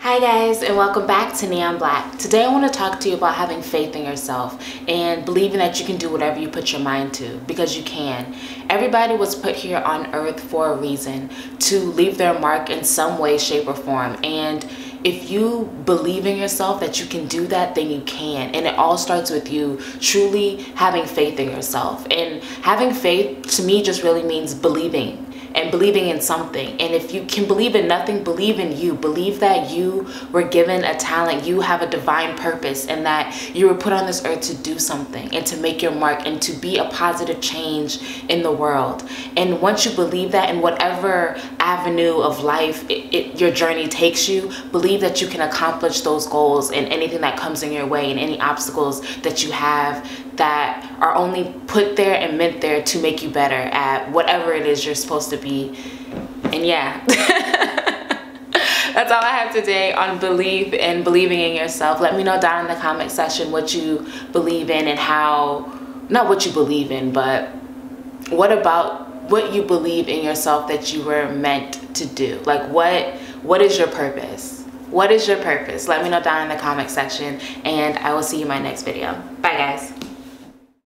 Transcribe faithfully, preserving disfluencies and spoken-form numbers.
Hi guys, and welcome back to Neon Black. Today I want to talk to you about having faith in yourself and believing that you can do whatever you put your mind to, because you can. Everybody was put here on earth for a reason, to leave their mark in some way, shape, or form. And if you believe in yourself that you can do that, then you can. And it all starts with you truly having faith in yourself. And having faith to me just really means believing. And believing in something. And if you can believe in nothing, believe in you. Believe that you were given a talent, you have a divine purpose, and that you were put on this earth to do something and to make your mark and to be a positive change in the world. And once you believe that, in whatever avenue of life it, it, your journey takes you, believe that you can accomplish those goals and anything that comes in your way and any obstacles that you have that are only put there and meant there to make you better at whatever it is you're supposed to be. And yeah, that's all I have today on belief and believing in yourself. Let me know down in the comment section what you believe in and how, not what you believe in, but what about what you believe in yourself that you were meant to do. Like what what is your purpose? What is your purpose? Let me know down in the comment section, and I will see you in my next video. Bye guys.